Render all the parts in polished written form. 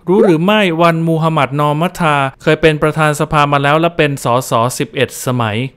รู้หรือไม่วันมูฮัมหมัดนอมัทธาเคยเป็นประธานสภามาแล้วและเป็นสส11 สมัย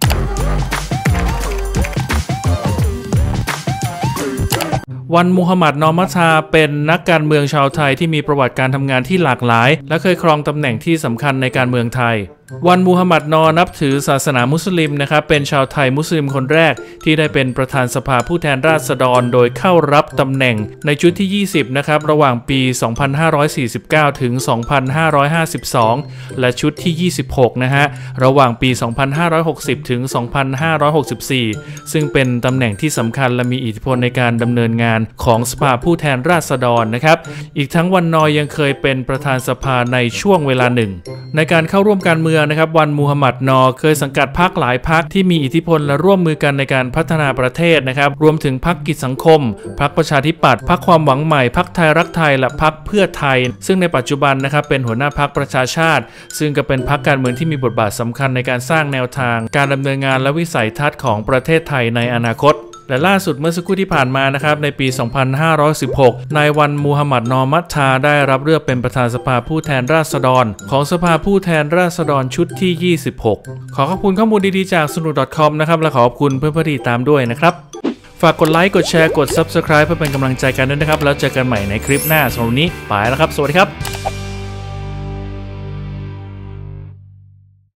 วันมูฮัมหมัดนอมัทธาเป็นนักการเมืองชาวไทยที่มีประวัติการทำงานที่หลากหลายและเคยครองตำแหน่งที่สำคัญในการเมืองไทยวันมูฮัมหมัดนอนับถือศาสนามุสลิมนะครับเป็นชาวไทยมุสลิมคนแรกที่ได้เป็นประธานสภาผู้แทนราษฎรโดยเข้ารับตำแหน่งในชุดที่20นะครับระหว่างปี2549ถึง2552และชุดที่26นะฮะระหว่างปี2560ถึง2564ซึ่งเป็นตำแหน่งที่สำคัญและมีอิทธิพลในการดำเนินงานของสภาผู้แทนราษฎรนะครับอีกทั้งวันนอยังเคยเป็นประธานสภาในช่วงเวลาหนึ่งในการเข้าร่วมการเมืองนะครับวันมูฮัมหมัดนอเคยสังกัดพรรคหลายพรรคที่มีอิทธิพลและร่วมมือกันในการพัฒนาประเทศนะครับรวมถึงพรรคกิจสังคมพรรคประชาธิปัตย์พรรคความหวังใหม่พรรคไทยรักไทยและพรรคเพื่อไทยซึ่งในปัจจุบันนะครับเป็นหัวหน้าพรรคประชาชาติซึ่งก็เป็นพรรคการเมืองที่มีบทบาทสำคัญในการสร้างแนวทางการดำเนินงานและวิสัยทัศน์ของประเทศไทยในอนาคตและล่าสุดเมื่อสักครู่ที่ผ่านมานะครับในปี2516นายวันมูฮัมหมัดนอมัทธาได้รับเลือกเป็นประธานสภาผู้แทนราษฎรของสภาผู้แทนราษฎรชุดที่26ขอขอบคุณข้อมูลดีๆจากสนุก .com นะครับและขอบคุณเพื่อนๆที่ตามด้วยนะครับฝากกดไลค์กดแชร์กด Subscribe เพื่อเป็นกำลังใจกันด้วยนะครับแล้วเจอกันใหม่ในคลิปหน้าสำหรับวันนี้ไปแล้วครับสวัสดีครับ